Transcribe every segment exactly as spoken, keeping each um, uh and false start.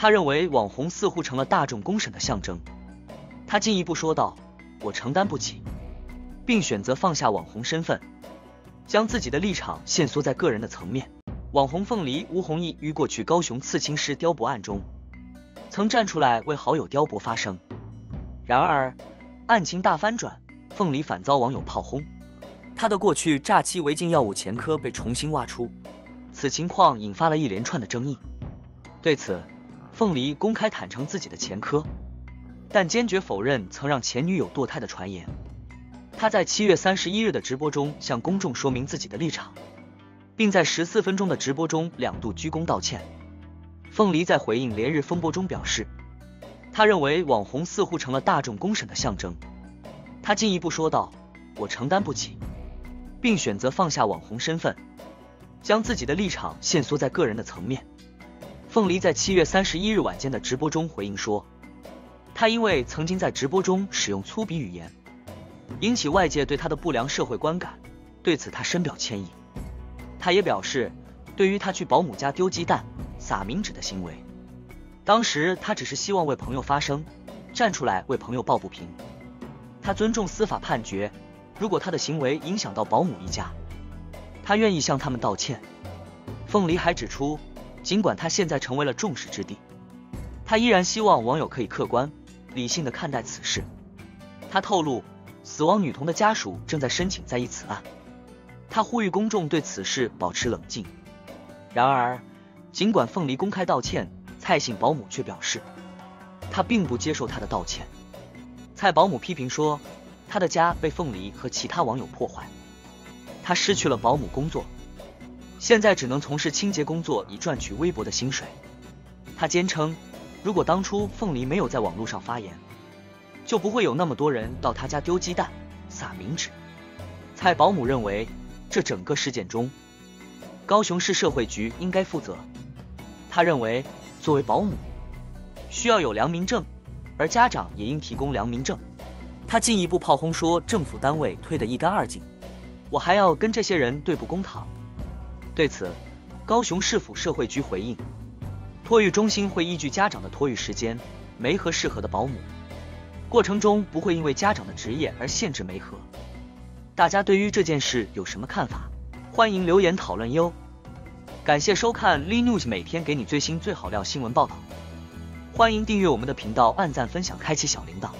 他认为网红似乎成了大众公审的象征。他进一步说道：“我承担不起，并选择放下网红身份，将自己的立场限缩在个人的层面。”网红凤梨吴弘毅于过去高雄刺青师刁博案中，曾站出来为好友刁博发声。然而，案情大翻转，凤梨反遭网友炮轰，他的过去诈欺违禁药物前科被重新挖出，此情况引发了一连串的争议。对此，凤梨公开坦诚自己的前科，但坚决否认曾让前女友堕胎的传言。他在七月三十一日的直播中向公众说明自己的立场，并在十四分钟的直播中两度鞠躬道歉。凤梨在回应连日风波中表示，他认为网红似乎成了大众公审的象征。他进一步说道：“我承担不起，并选择放下网红身份，将自己的立场限缩在个人的层面。”凤梨在七月三十一日晚间的直播中回应说，他因为曾经在直播中使用粗鄙语言，引起外界对他的不良社会观感，对此他深表歉意。他也表示，对于他去保姆家丢鸡蛋、撒冥纸的行为，当时他只是希望为朋友发声，站出来为朋友抱不平。他尊重司法判决，如果他的行为影响到保姆一家，他愿意向他们道歉。凤梨还指出，尽管他现在成为了众矢之的，他依然希望网友可以客观、理性地看待此事。他透露，死亡女童的家属正在申请再议此案。他呼吁公众对此事保持冷静。然而，尽管凤梨公开道歉，蔡姓保姆却表示，他并不接受他的道歉。蔡保姆批评说，他的家被凤梨和其他网友破坏，他失去了保姆工作，现在只能从事清洁工作以赚取微薄的薪水。他坚称，如果当初凤梨没有在网络上发言，就不会有那么多人到他家丢鸡蛋、撒冥纸。蔡保姆认为，这整个事件中，高雄市社会局应该负责。他认为，作为保姆，需要有良民证，而家长也应提供良民证。他进一步炮轰说，政府单位推得一干二净，我还要跟这些人对簿公堂。对此，高雄市府社会局回应，托育中心会依据家长的托育时间，媒合适合的保姆，过程中不会因为家长的职业而限制媒合。大家对于这件事有什么看法？欢迎留言讨论哟。感谢收看 Lee News， 每天给你最新最好料新闻报道。欢迎订阅我们的频道，按赞分享，开启小铃铛。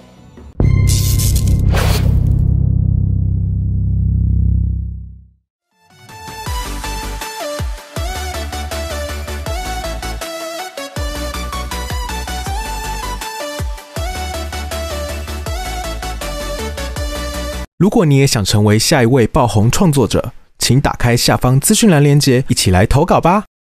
如果你也想成为下一位爆红创作者，请打开下方资讯栏链接，一起来投稿吧。